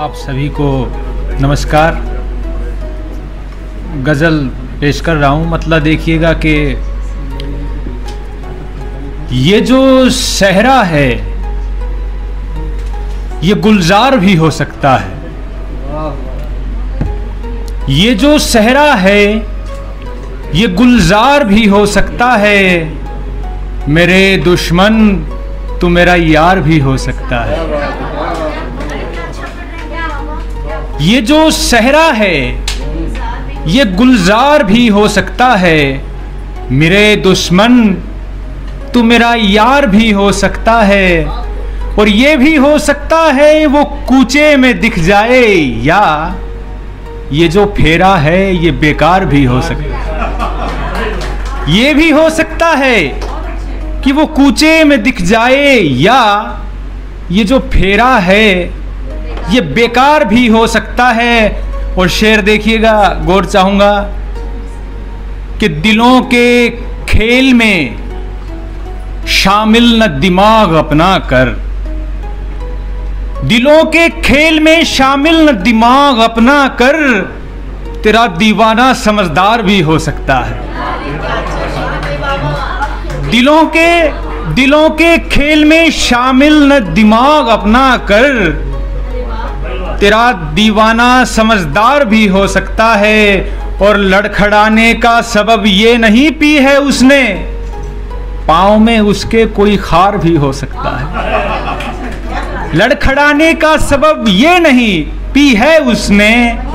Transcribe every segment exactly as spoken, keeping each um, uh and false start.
आप सभी को नमस्कार। गज़ल पेश कर रहा हूँ। मतलब देखिएगा कि ये जो सहरा है ये गुलजार भी हो सकता है। ये जो सहरा है ये गुलजार भी हो सकता है। मेरे दुश्मन तो मेरा यार भी हो सकता है। ये जो सहरा है ये गुलजार भी हो सकता है। मेरे दुश्मन तो मेरा यार भी हो सकता है। और ये भी हो सकता है वो कूचे में दिख जाए, या ये जो फेरा है ये बेकार भी हो सकता है। ये भी हो सकता है कि वो कूचे में दिख जाए, या ये जो फेरा है ये बेकार भी हो सकता है। और शेर देखिएगा, गौर चाहूंगा कि दिलों के खेल में शामिल न दिमाग अपना कर। दिलों के खेल में शामिल न दिमाग अपना कर। तेरा दीवाना समझदार भी हो सकता है। दिलों के दिलों के खेल में शामिल न दिमाग अपना कर। तेरा दीवाना समझदार भी हो सकता है। और लड़खड़ाने का सबब ये नहीं पी है उसने, पाँव में उसके कोई खार भी हो सकता है। लड़खड़ाने का सबब ये नहीं पी है उसने,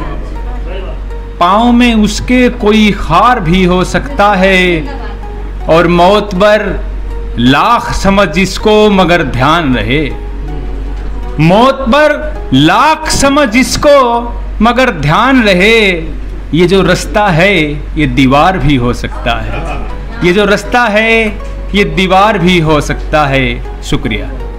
पाँव में उसके कोई खार भी हो सकता है। और मौत पर लाख समझ इसको मगर ध्यान रहे। मौत पर लाख समझ इसको मगर ध्यान रहे। ये जो रास्ता है ये दीवार भी हो सकता है। ये जो रास्ता है ये दीवार भी हो सकता है। शुक्रिया।